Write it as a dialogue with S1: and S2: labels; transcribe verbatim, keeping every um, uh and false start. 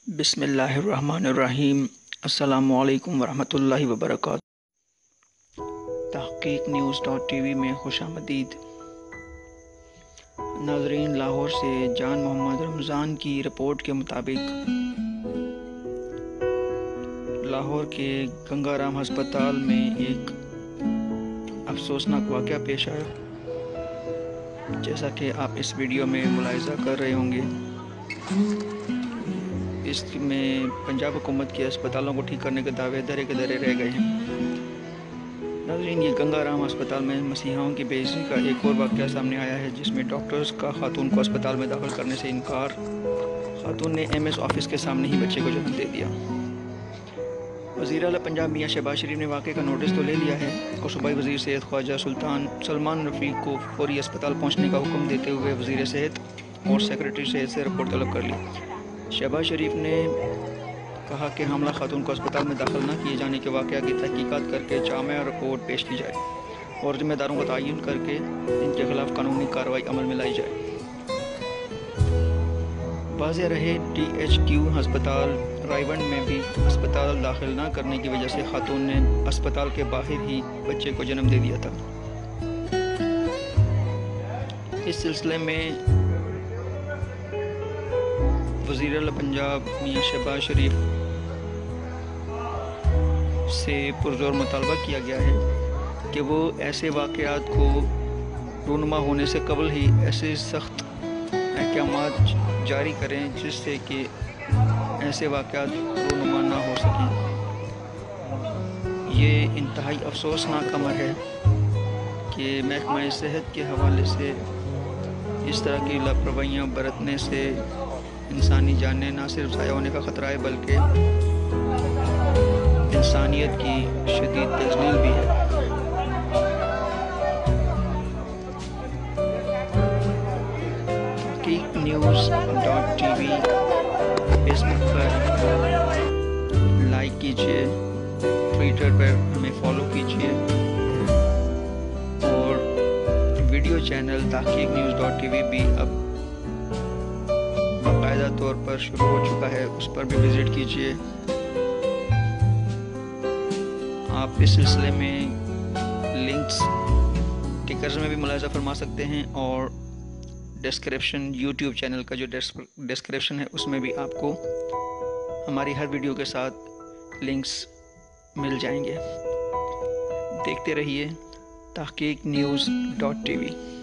S1: बिस्मिल्लाहिर्रहमानिर्रहीम। अस्सलामुअलैकुम वरहमतुल्लाहि वबरकातुहू। तहक़ीक़ न्यूज़ डॉट टी वी में खुशामदीद। नाज़रीन, लाहौर से जान मोहम्मद रमज़ान की रिपोर्ट के मुताबिक लाहौर के गंगाराम हस्पताल में एक अफसोसनाक वाक़या पेश आया। जैसा कि आप इस वीडियो में मुलाहिज़ा कर रहे होंगे, इसमें पंजाब हुकूमत के अस्पतालों को ठीक करने के दावे दरे के दरे रह गए हैं। नाज़रीन, ये गंगाराम अस्पताल में मसीहाओं की बेइज्जती का एक और वाक़या सामने आया है, जिसमें डॉक्टर्स का खातून को अस्पताल में दाखिल करने से इनकार। खातून ने एम एस ऑफिस के सामने ही बच्चे को जन्म दे दिया। वज़ीर आला पंजाब मियां शहबाज शरीफ ने वाक़े का नोटिस तो ले लिया है और सूबाई वज़ीर सेहत ख्वाजा सुल्तान सलमान रफ़ीक को फौरी अस्पताल पहुँचने का हुक्म देते हुए वज़ीर सेहत और सेक्रेटरी सेहत से रिपोर्ट तलब कर ली। शहबाज शरीफ ने कहा कि हमला खातून को अस्पताल में दाखिल न किए जाने के वाक़या की तहकीकात करके जामिया रिपोर्ट पेश की जाए और ज़िम्मेदारों का तयन करके इनके खिलाफ कानूनी कार्रवाई अमल में लाई जाए। वाज़ेह रहे, टी एच क्यू अस्पताल रायवंड में भी अस्पताल दाखिल न करने की वजह से खातून ने अस्पताल के बाहर ही बच्चे को जन्म दे दिया था। इस सिलसिले में वज़ीर आला पंजाब मियां शहबाज शरीफ से पुरज़ोर मुतालबा किया गया है कि वो ऐसे वाक़यात को रूनुमा होने से कबल ही ऐसे सख्त अहकामात जारी करें जिससे कि ऐसे वाक़यात रूनुमा ना हो सकें। ये इंतहाई अफसोसनाक अमर है कि महकमा सेहत के हवाले से इस तरह की लापरवाहियाँ बरतने से इंसानी जानें ना सिर्फ ज़ाया होने का ख़तरा है, बल्कि इंसानियत की शदीद तज़लील भी है। Tahqeeq news dot T V Facebook पर लाइक कीजिए, ट्विटर पर हमें फॉलो कीजिए और video channel Tahqeeq news dot T V भी अब बाकायदा तौर पर शुरू हो चुका है, उस पर भी विज़िट कीजिए। आप इस सिलसिले में लिंक्स टिकर्स में भी मुलाहिज़ा फरमा सकते हैं और डिस्क्रिप्शन यूट्यूब चैनल का जो डिस्क्रिप्शन है उसमें भी आपको हमारी हर वीडियो के साथ लिंक्स मिल जाएंगे। देखते रहिए तहक़ीक़ न्यूज़ डॉट टी वी।